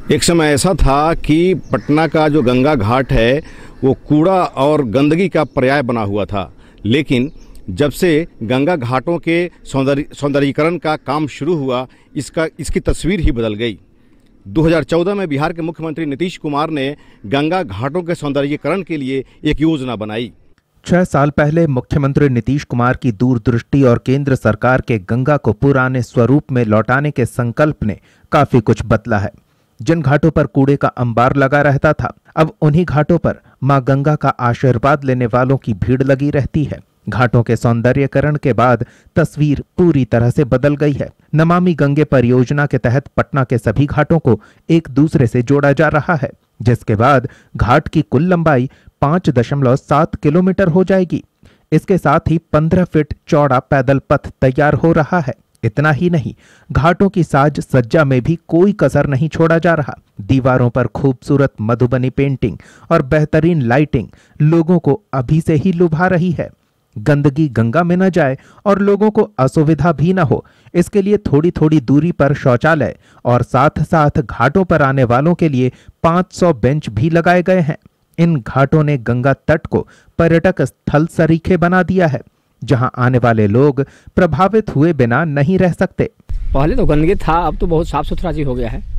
एक समय ऐसा था कि पटना का जो गंगा घाट है वो कूड़ा और गंदगी का पर्याय बना हुआ था, लेकिन जब से गंगा घाटों के सौंदर्यीकरण का काम शुरू हुआ इसकी तस्वीर ही बदल गई। 2014 में बिहार के मुख्यमंत्री नीतीश कुमार ने गंगा घाटों के सौंदर्यीकरण के लिए एक योजना बनाई। 6 साल पहले मुख्यमंत्री नीतीश कुमार की दूरदृष्टि और केंद्र सरकार के गंगा को पुराने स्वरूप में लौटाने के संकल्प ने काफी कुछ बदला है। जिन घाटों पर कूड़े का अंबार लगा रहता था, अब उन्हीं घाटों पर मां गंगा का आशीर्वाद लेने वालों की भीड़ लगी रहती है। घाटों के सौंदर्यीकरण के बाद तस्वीर पूरी तरह से बदल गई है। नमामि गंगे परियोजना के तहत पटना के सभी घाटों को एक दूसरे से जोड़ा जा रहा है, जिसके बाद घाट की कुल लंबाई 5.7 किलोमीटर हो जाएगी। इसके साथ ही 15 फीट चौड़ा पैदल पथ तैयार हो रहा है। इतना ही नहीं, घाटों की साज सज्जा में भी कोई कसर नहीं छोड़ा जा रहा। दीवारों पर खूबसूरत मधुबनी पेंटिंग और बेहतरीन लाइटिंग लोगों को अभी से ही लुभा रही है। गंदगी गंगा में न जाए और लोगों को असुविधा भी न हो, इसके लिए थोड़ी थोड़ी दूरी पर शौचालय और साथ साथ घाटों पर आने वालों के लिए 500 बेंच भी लगाए गए हैं। इन घाटों ने गंगा तट को पर्यटक स्थल सरीखे बना दिया है, जहां आने वाले लोग प्रभावित हुए बिना नहीं रह सकते। पहले तो गंदगी था, अब तो बहुत साफ सुथरा जी हो गया है।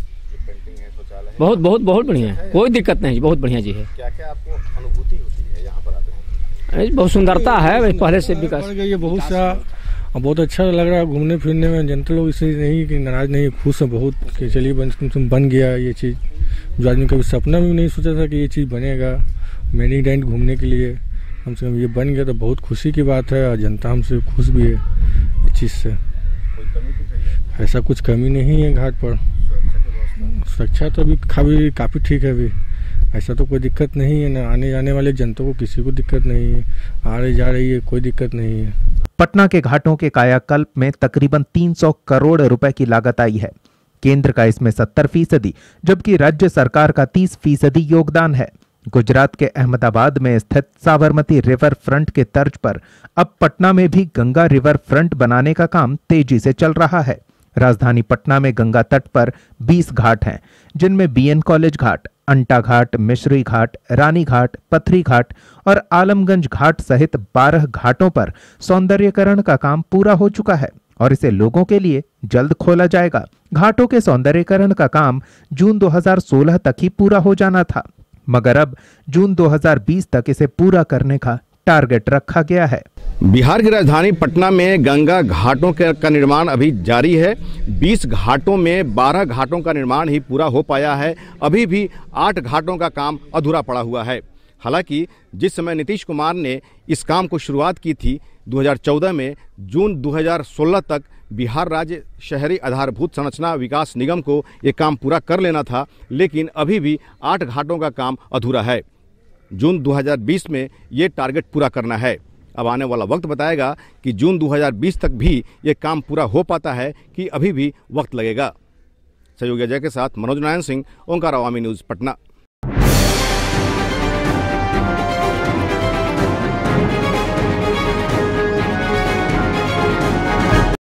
बहुत बहुत बहुत बढ़िया है, कोई दिक्कत नहीं, बहुत बढ़िया जी है। क्या क्या आपको अनुभूति होती है यहाँ पर आते हैं? बहुत सुंदरता है, पहले से विकास ये बहुत सा बहुत अच्छा लग रहा है घूमने फिरने में। जनता लोग इससे नहीं कि नाराज नहीं, खुश है बहुत कि चलिए बन गया ये चीज़। जो आदमी कभी सपना भी नहीं सोचा था कि ये चीज़ बनेगा मैनी डैंड घूमने के लिए, कम से कम ये बन गया तो बहुत खुशी की बात है और जनता हमसे खुश भी है इस चीज़ से। कोई कमी तो नहीं है? ऐसा कुछ कमी नहीं है घाट पर। सुरक्षा तो अभी काफ़ी ठीक है, अभी ऐसा तो कोई दिक्कत नहीं है। ना आने जाने वाले जनता को किसी को दिक्कत नहीं है, आ रही जा रही है, कोई दिक्कत नहीं है। पटना के घाटों के कायाकल्प में तकरीबन 300 करोड़ रुपए की लागत आई है। केंद्र का इसमें 70%, जबकि राज्य सरकार का 30% योगदान है। गुजरात के अहमदाबाद में स्थित साबरमती रिवर फ्रंट के तर्ज पर अब पटना में भी गंगा रिवर फ्रंट बनाने का काम तेजी से चल रहा है। राजधानी पटना में गंगा तट पर 20 घाट हैं, जिनमें बीएन कॉलेज घाट, अंटा घाट, मिश्री घाट, रानी घाट, पथरी घाट और आलमगंज घाट सहित 12 घाटों पर सौंदर्यीकरण का काम पूरा हो चुका है और इसे लोगों के लिए जल्द खोला जाएगा। घाटों के सौंदर्यीकरण का काम जून 2016 तक ही पूरा हो जाना था, मगर अब जून 2020 तक इसे पूरा करने का टारगेट रखा गया है। बिहार की राजधानी पटना में गंगा घाटों का निर्माण अभी जारी है। 20 घाटों में 12 घाटों का निर्माण ही पूरा हो पाया है। अभी भी 8 घाटों का काम अधूरा पड़ा हुआ है। हालांकि जिस समय नीतीश कुमार ने इस काम को शुरुआत की थी 2014 में, जून 2016 तक बिहार राज्य शहरी आधारभूत संरचना विकास निगम को ये काम पूरा कर लेना था, लेकिन अभी भी 8 घाटों का काम अधूरा है। जून 2020 में ये टारगेट पूरा करना है। अब आने वाला वक्त बताएगा कि जून 2020 तक भी ये काम पूरा हो पाता है कि अभी भी वक्त लगेगा। सहयोगी अजय के साथ मनोज नारायण सिंह, ओंकार अवामी न्यूज़, पटना।